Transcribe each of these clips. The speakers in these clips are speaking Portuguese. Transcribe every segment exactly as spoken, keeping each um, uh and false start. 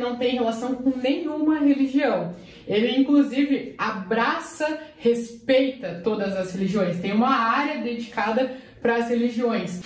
não tem relação com nenhuma religião. Ele, inclusive, abraça, respeita todas as religiões. Tem uma área dedicada para as religiões.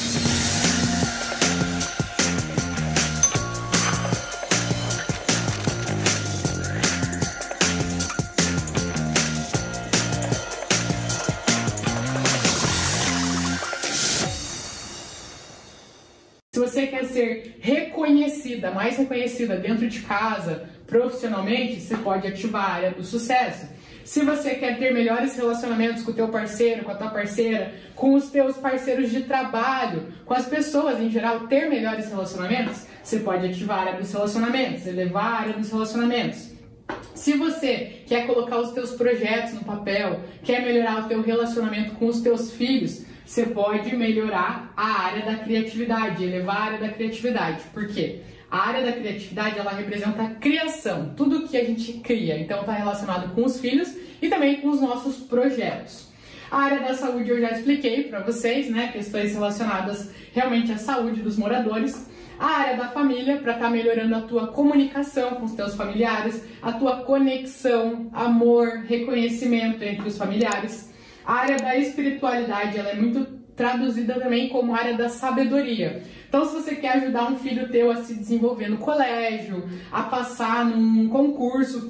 Se você quer ser reconhecida, mais reconhecida dentro de casa, profissionalmente, você pode ativar a área do sucesso. Se você quer ter melhores relacionamentos com o teu parceiro, com a tua parceira, com os teus parceiros de trabalho, com as pessoas em geral, ter melhores relacionamentos, você pode ativar a área dos relacionamentos, elevar a área dos relacionamentos. Se você quer colocar os teus projetos no papel, quer melhorar o teu relacionamento com os teus filhos, você pode melhorar a área da criatividade, elevar a área da criatividade. Por quê? A área da criatividade, ela representa a criação, tudo que a gente cria. Então está relacionado com os filhos e também com os nossos projetos. A área da saúde eu já expliquei para vocês, né? Questões relacionadas realmente à saúde dos moradores. A área da família, para estar tá melhorando a tua comunicação com os teus familiares, a tua conexão, amor, reconhecimento entre os familiares. A área da espiritualidade, ela é muito traduzida também como área da sabedoria. Então, se você quer ajudar um filho teu a se desenvolver no colégio, a passar num concurso,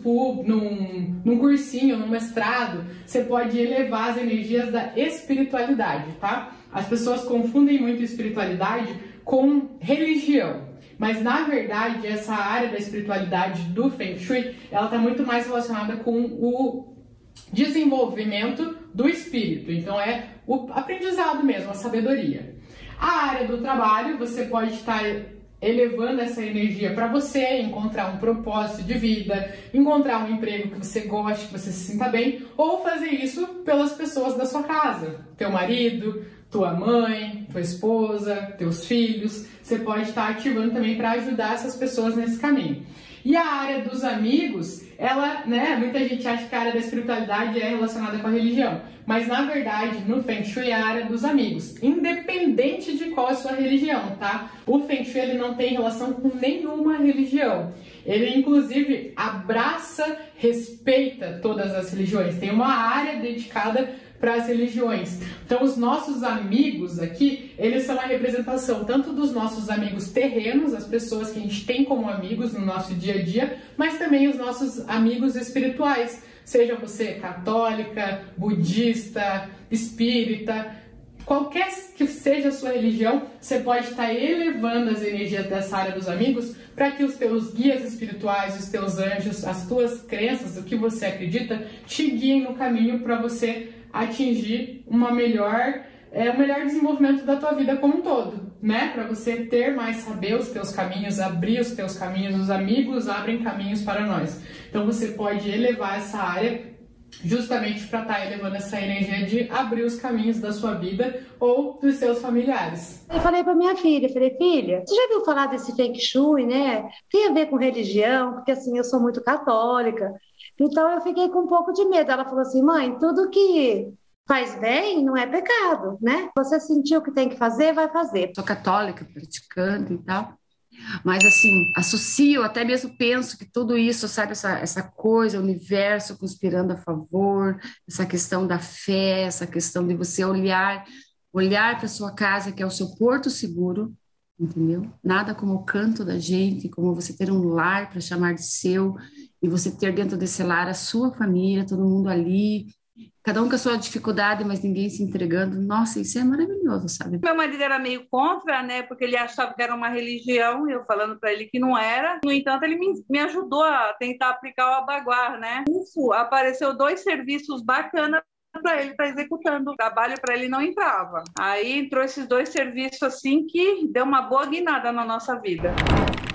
num, num cursinho, num mestrado, você pode elevar as energias da espiritualidade, tá? As pessoas confundem muito espiritualidade com religião. Mas, na verdade, essa área da espiritualidade do Feng Shui, ela está muito mais relacionada com o desenvolvimento do espírito. Então é o aprendizado mesmo, a sabedoria. A área do trabalho, você pode estar elevando essa energia para você, encontrar um propósito de vida, encontrar um emprego que você goste, que você se sinta bem, ou fazer isso pelas pessoas da sua casa, teu marido, tua mãe, tua esposa, teus filhos. Você pode estar ativando também para ajudar essas pessoas nesse caminho. E a área dos amigos, ela, né, muita gente acha que a área da espiritualidade é relacionada com a religião, mas na verdade, no Feng Shui é a área dos amigos, independente de qual é a sua religião, tá? O Feng Shui, ele não tem relação com nenhuma religião. Ele, inclusive, abraça, respeita todas as religiões. Tem uma área dedicada para as religiões. Então, os nossos amigos aqui, eles são a representação tanto dos nossos amigos terrenos, as pessoas que a gente tem como amigos no nosso dia a dia, mas também os nossos amigos espirituais. Seja você católica, budista, espírita, qualquer que seja a sua religião, você pode estar elevando as energias dessa área dos amigos para que os teus guias espirituais, os teus anjos, as tuas crenças, o que você acredita, te guiem no caminho para você atingir uma melhor, é, um melhor desenvolvimento da tua vida como um todo, né? Para você ter mais saber os teus caminhos, abrir os teus caminhos, os amigos abrem caminhos para nós. Então você pode elevar essa área justamente para estar elevando essa energia de abrir os caminhos da sua vida ou dos seus familiares. Eu falei para minha filha, falei, filha, você já viu falar desse Feng Shui, né? Tem a ver com religião, porque assim, eu sou muito católica. Então eu fiquei com um pouco de medo. Ela falou assim, mãe, tudo que faz bem não é pecado, né? Você sentiu que tem que fazer, vai fazer. Sou católica, praticante e tal. Mas assim, associo, até mesmo penso que tudo isso, sabe, essa, essa coisa, o universo conspirando a favor, essa questão da fé, essa questão de você olhar, olhar para sua casa, que é o seu porto seguro, entendeu? Nada como o canto da gente, como você ter um lar para chamar de seu, e você ter dentro desse lar a sua família, todo mundo ali, cada um com a sua dificuldade, mas ninguém se entregando. Nossa, isso é maravilhoso, sabe? Meu marido era meio contra, né? Porque ele achava que era uma religião, e eu falando para ele que não era. No entanto, ele me, me ajudou a tentar aplicar o Abaguar, né? Isso, apareceu dois serviços bacanas para ele estar tá executando. O trabalho para ele não entrava. Aí entrou esses dois serviços assim que deu uma boa guinada na nossa vida.